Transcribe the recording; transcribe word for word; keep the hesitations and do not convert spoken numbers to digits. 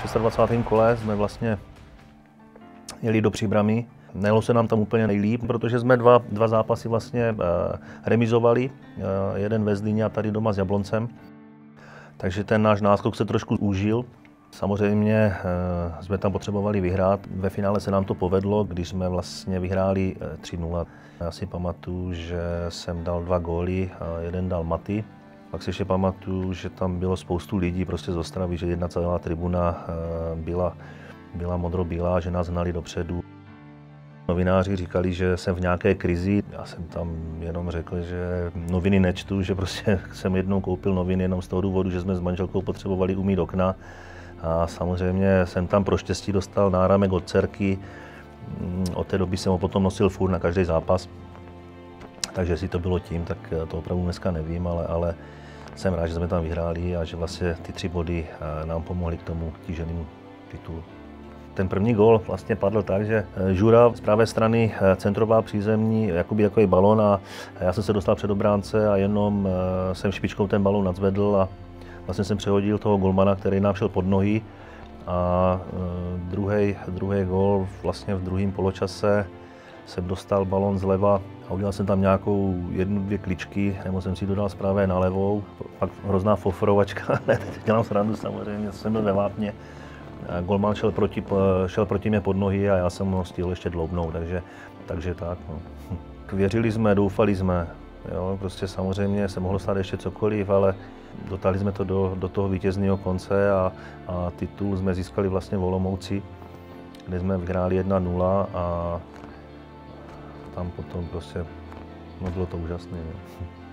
dvacátém šestém kole jsme vlastně jeli do Příbrami. Nejelo se nám tam úplně nejlíp, protože jsme dva, dva zápasy vlastně remizovali. Jeden ve Zlíně a tady doma s Jabloncem. Takže ten náš náskok se trošku užil. Samozřejmě jsme tam potřebovali vyhrát. Ve finále se nám to povedlo, když jsme vlastně vyhráli tři nula. Já si pamatuju, že jsem dal dva góly, jeden dal Maty. Pak si ještě pamatuju, že tam bylo spoustu lidí prostě z Ostravy, že jedna celá tribuna byla, byla modro-bílá, že nás hnali dopředu. Novináři říkali, že jsem v nějaké krizi. Já jsem tam jenom řekl, že noviny nečtu, že prostě jsem jednou koupil noviny jenom z toho důvodu, že jsme s manželkou potřebovali umýt okna. A samozřejmě jsem tam pro štěstí dostal náramek od dcerky. Od té doby jsem ho potom nosil furt na každý zápas. Takže jestli to bylo tím, tak to opravdu dneska nevím, ale, ale jsem rád, že jsme tam vyhráli a že vlastně ty tři body nám pomohly k tomu tíženému titulu. Ten první gól vlastně padl tak, že Žura z pravé strany centrová přízemní, jakoby takový balón a já jsem se dostal před obránce a jenom jsem špičkou ten balón nadzvedl a vlastně jsem přehodil toho golmana, který nám šel pod nohy. A druhý, druhý gól vlastně v druhém poločase jsem dostal balón zleva a udělal jsem tam nějakou jednu, dvě kličky, nebo jsem si dodal z pravé na levou. Pak hrozná fofrovačka, ne, teď dělám srandu samozřejmě, jsem byl ve vápně. Golman šel proti, šel proti mě pod nohy a já jsem ho stihl ještě dloubnout, takže, takže tak. No. Věřili jsme, doufali jsme, jo, prostě samozřejmě se mohlo stát ještě cokoliv, ale dotáhli jsme to do, do toho vítězného konce a, a titul jsme získali vlastně v Olomouci, kde jsme vyhráli jedna nula a tam potom prostě, no bylo to úžasné. No.